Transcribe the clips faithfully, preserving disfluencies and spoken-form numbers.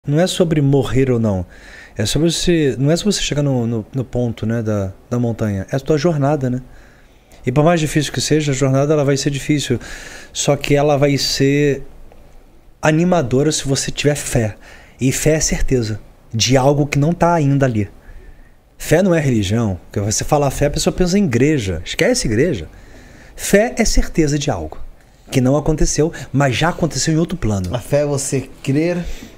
Não é sobre morrer ou não. É sobre você. Não é sobre você chegar no, no, no ponto, né, da, da montanha. É a tua jornada, né? E por mais difícil que seja, a jornada ela vai ser difícil. Só que ela vai ser animadora se você tiver fé. E fé é certeza de algo que não está ainda ali. Fé não é religião. Porque você fala fé, a pessoa pensa em igreja. Esquece igreja. Fé é certeza de algo que não aconteceu, mas já aconteceu em outro plano. A fé é você crer.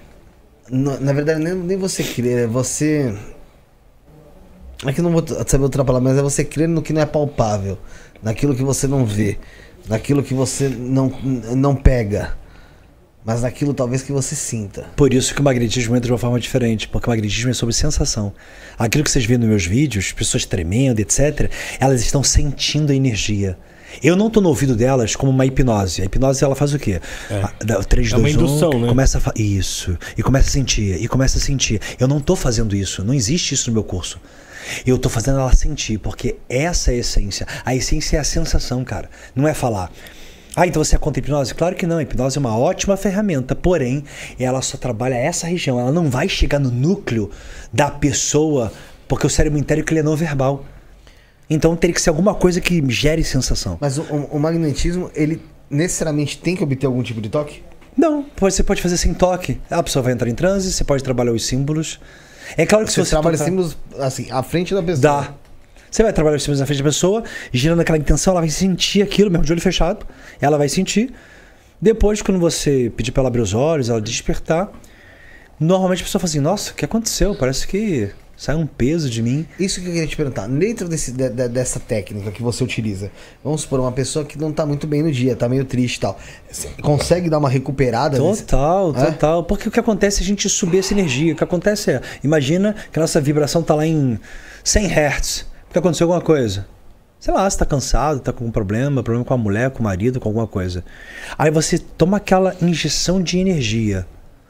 Na verdade, nem, nem você crer, é você. É que eu não vou saber outra palavra, mas é você crer no que não é palpável, naquilo que você não vê, naquilo que você não, não pega, mas naquilo talvez que você sinta. Por isso que o magnetismo entra de uma forma diferente, porque o magnetismo é sobre sensação. Aquilo que vocês veem nos meus vídeos, pessoas tremendo, etcétera, elas estão sentindo a energia. Eu não estou no ouvido delas como uma hipnose. A hipnose ela faz o quê? É, três, é uma dois, indução, um, né? Começa a fa... Isso. E começa a sentir. E começa a sentir. Eu não estou fazendo isso. Não existe isso no meu curso. Eu estou fazendo ela sentir, porque essa é a essência. A essência é a sensação, cara. Não é falar. Ah, então você é contra a hipnose? Claro que não. A hipnose é uma ótima ferramenta, porém, ela só trabalha essa região. Ela não vai chegar no núcleo da pessoa, porque o cérebro entérico ele é não verbal. Então teria que ser alguma coisa que gere sensação. Mas o, o magnetismo, ele necessariamente tem que obter algum tipo de toque? Não, você pode fazer sem toque. A pessoa vai entrar em transe, você pode trabalhar os símbolos. É claro que você se você trabalha tocar... símbolos assim, à frente da pessoa. Dá. Você vai trabalhar os símbolos à frente da pessoa, girando aquela intenção, ela vai sentir aquilo, mesmo de olho fechado. Ela vai sentir. Depois, quando você pedir para ela abrir os olhos, ela despertar, normalmente a pessoa fala assim, nossa, o que aconteceu? Parece que sai um peso de mim. Isso que eu queria te perguntar. Dentro desse, de, de, dessa técnica que você utiliza, vamos supor, uma pessoa que não tá muito bem no dia, tá meio triste e tal. Você consegue dar uma recuperada? Total, nesse... total. É? Porque o que acontece é a gente subir essa energia. O que acontece é, imagina que a nossa vibração tá lá em cem hertz. Porque aconteceu alguma coisa. Sei lá, você tá cansado, tá com um problema, problema com a mulher, com o marido, com alguma coisa. Aí você toma aquela injeção de energia.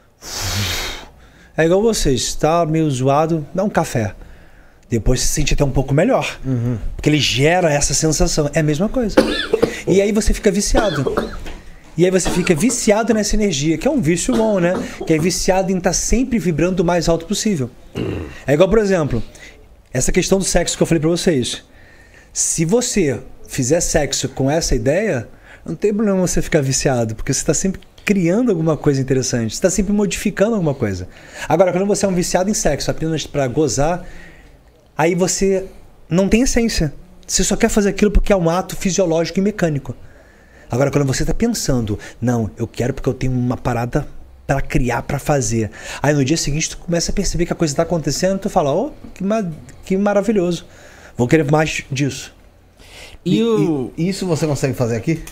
É igual você, está meio zoado, dá um café. Depois se sente até um pouco melhor. Uhum. Porque ele gera essa sensação. É a mesma coisa. E aí você fica viciado. E aí você fica viciado nessa energia, que é um vício bom, né? Que é viciado em estar sempre vibrando o mais alto possível. É igual, por exemplo, essa questão do sexo que eu falei pra vocês. Se você fizer sexo com essa ideia, não tem problema você ficar viciado, porque você está sempre criando alguma coisa interessante. Você está sempre modificando alguma coisa. Agora, quando você é um viciado em sexo apenas para gozar, aí você não tem essência. Você só quer fazer aquilo porque é um ato fisiológico e mecânico. Agora, quando você está pensando, não, eu quero porque eu tenho uma parada para criar, para fazer. Aí no dia seguinte tu começa a perceber que a coisa está acontecendo, tu fala, oh, que, ma que maravilhoso. Vou querer mais disso. E, e, o... e isso você consegue fazer aqui?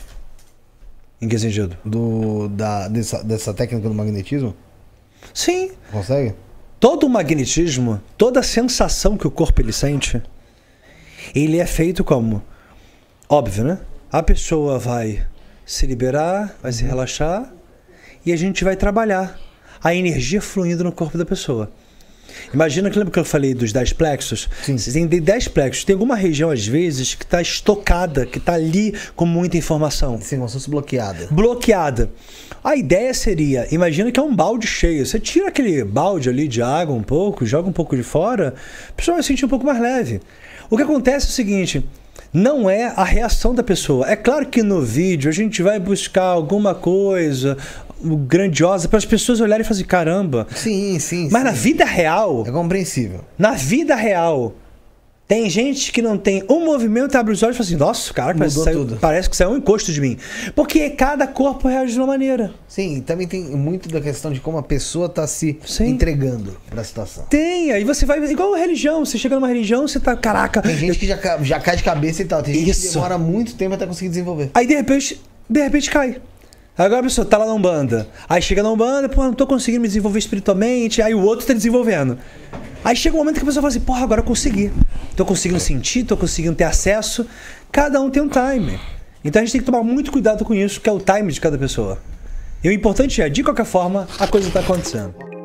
Em que sentido? Do, da, dessa, dessa técnica do magnetismo? Sim. Consegue? Todo o magnetismo, toda a sensação que o corpo ele sente, ele é feito como? Óbvio, né? A pessoa vai se liberar, vai se relaxar e a gente vai trabalhar a energia fluindo no corpo da pessoa. Imagina que lembra que eu falei dos dez plexos? Sim. Você tem dez plexos. Tem alguma região, às vezes, que está estocada, que está ali com muita informação. Sim, como se fosse bloqueada. Bloqueada. A ideia seria, imagina que é um balde cheio. Você tira aquele balde ali de água um pouco, joga um pouco de fora, a pessoa vai se sentir um pouco mais leve. O que acontece é o seguinte, não é a reação da pessoa. É claro que no vídeo a gente vai buscar alguma coisa grandiosa para as pessoas olharem e falarem, caramba. Sim, sim. Mas sim. na vida real... É compreensível. Na vida real, tem gente que não tem um movimento, abre os olhos e fala assim, nossa, cara, parece que, saiu, parece que saiu um encosto de mim. Porque cada corpo reage de uma maneira. Sim, e também tem muito da questão de como a pessoa está se Sim. entregando para a situação. Tem, aí você vai, igual a religião, você chega numa religião, você tá, caraca... Tem gente eu... que já, já cai de cabeça e tal, tem gente Isso. que demora muito tempo até conseguir desenvolver. Aí de repente, de repente cai. Agora a pessoa tá lá na Umbanda. Aí chega na Umbanda, pô, não tô conseguindo me desenvolver espiritualmente. Aí o outro tá desenvolvendo. Aí chega um momento que a pessoa fala assim, porra, agora eu consegui. Tô conseguindo sentir, tô conseguindo ter acesso. Cada um tem um time. Então a gente tem que tomar muito cuidado com isso, que é o time de cada pessoa. E o importante é, de qualquer forma, a coisa tá acontecendo.